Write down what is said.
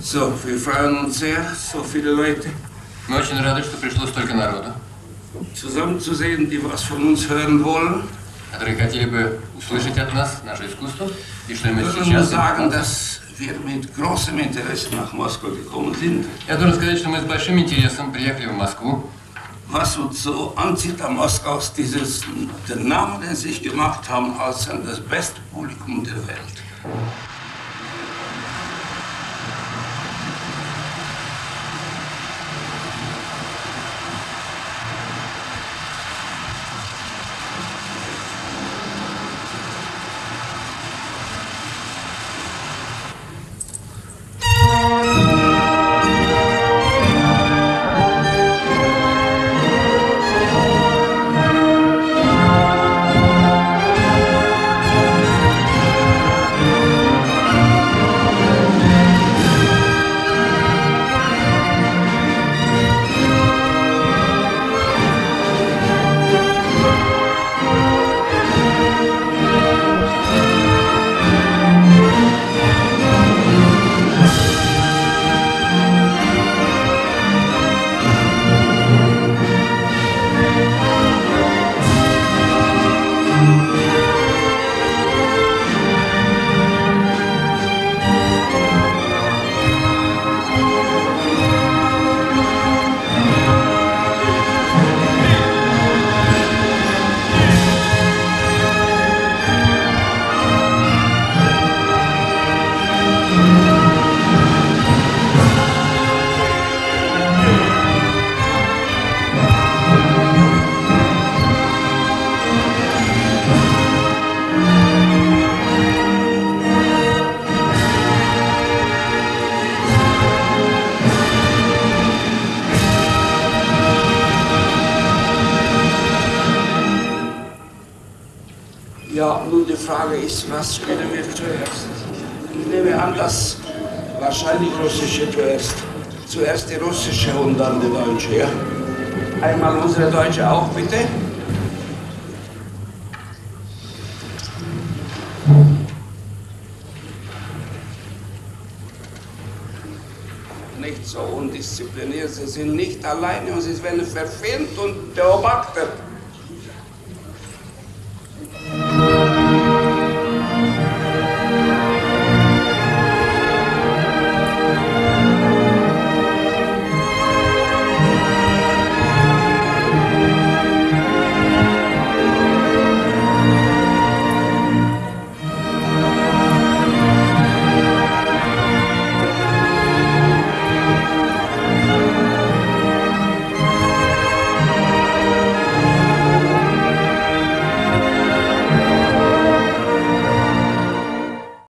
So, wir freuen uns sehr, so viele Leute. Мы очень рады, что пришло столько народу. Zusammenzusehen, die was von uns hören wollen. Которые хотели бы услышать от нас наше искусство. И что мы Ich сейчас... muss sagen, dass wir mit großem Interesse nach Moskau gekommen sind. Я должен сказать, что мы с большим интересом приехали в Москву. Was uns so anzieht an Moskau ist der Name, den sie sich gemacht haben, als das beste Publikum der Welt. Ja, nun die Frage ist, was spielen wir zuerst? Ich nehme an, dass wahrscheinlich russische zuerst. Zuerst die russische und dann die deutsche, ja? Einmal unsere deutsche auch, bitte. Nicht so undiszipliniert, sie sind nicht alleine und sie werden verfilmt und beobachtet.